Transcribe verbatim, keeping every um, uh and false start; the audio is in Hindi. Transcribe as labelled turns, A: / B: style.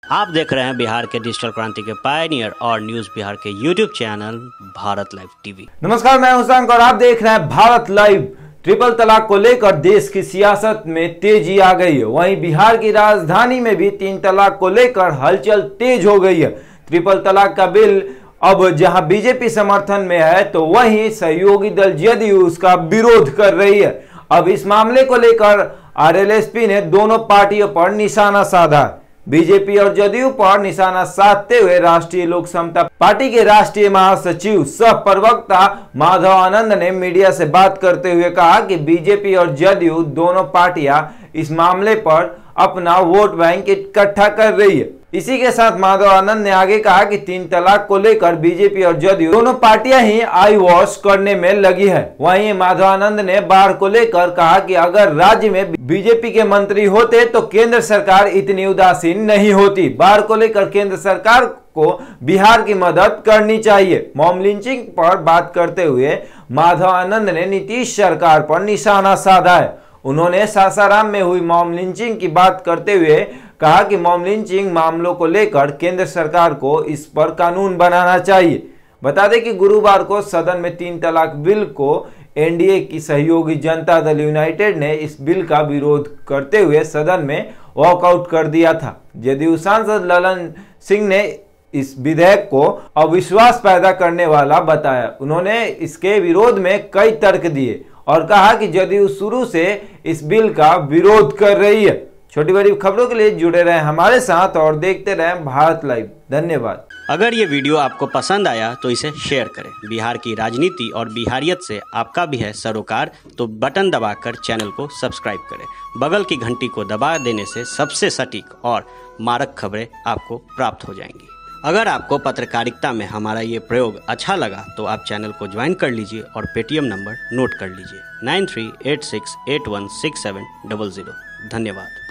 A: आप देख रहे हैं बिहार के डिजिटल क्रांति के पायनियर और न्यूज बिहार के YouTube channel Bharat live TV.
B: नमस्कार, मैं हुसैन और आप देख रहे हैं भारत लाइव। ट्रिपल तलाक को लेकर देश की सियासत में तेजी आ गई है। वहीं बिहार की राजधानी में भी तीन तलाक को लेकर हलचल तेज हो गई है। ट्रिपल तलाक का बिल अब जहां बीजेपी समर्थन में है तो वहीं सहयोगी दल जदयू उसका विरोध कर रही है। अब इस मामले को लेकर आरएलएसपी ने दोनों पार्टियों पर निशाना साधा। बीजेपी और जदयू पर निशाना साधते हुए राष्ट्रीय लोक समता पार्टी के राष्ट्रीय महासचिव सह प्रवक्ता माधव आनंद ने मीडिया से बात करते हुए कहा कि बीजेपी और जदयू दोनों पार्टियां इस मामले पर अपना वोट बैंक इकट्ठा कर रही है। इसी के साथ माधव आनंद ने आगे कहा कि तीन तलाक को लेकर बीजेपी और जदयू दोनों पार्टियां ही आई वॉश करने में लगी है। वहीं माधव आनंद ने बाढ़ को लेकर कहा कि अगर राज्य में बीजेपी के मंत्री होते तो केंद्र सरकार इतनी उदासीन नहीं होती। बाढ़ को लेकर केंद्र सरकार को बिहार की मदद करनी चाहिए। मॉब लिंचिंग पर बात करते हुए माधव आनंद ने नीतीश सरकार पर निशाना साधा है। उन्होंने सासाराम में हुई मॉब लिंचिंग की बात करते हुए कहा कि मॉब लिंचिंग मामलों को लेकर केंद्र सरकार को इस पर कानून बनाना चाहिए। बता दें कि गुरुवार को सदन में तीन तलाक बिल को एनडीए की सहयोगी जनता दल यूनाइटेड ने इस बिल का विरोध करते हुए सदन में वॉकआउट कर दिया था। जदयू सांसद ललन सिंह ने इस विधेयक को अविश्वास पैदा करने वाला बताया। उन्होंने इसके विरोध में कई तर्क दिए और कहा कि जदयू शुरू से इस बिल का विरोध कर रही है। छोटी बड़ी खबरों के लिए जुड़े रहें हमारे साथ और देखते रहें भारत लाइव। धन्यवाद।
A: अगर ये वीडियो आपको पसंद आया तो इसे शेयर करें। बिहार की राजनीति और बिहारियत से आपका भी है सरोकार, तो बटन दबाकर चैनल को सब्सक्राइब करें। बगल की घंटी को दबा देने से सबसे सटीक और मारक खबरें आपको प्राप्त हो जाएंगी। अगर आपको पत्रकारिता में हमारा ये प्रयोग अच्छा लगा तो आप चैनल को ज्वाइन कर लीजिए और पेटीएम नंबर नोट कर लीजिए nine three eight six eight one six seven double zero. धन्यवाद।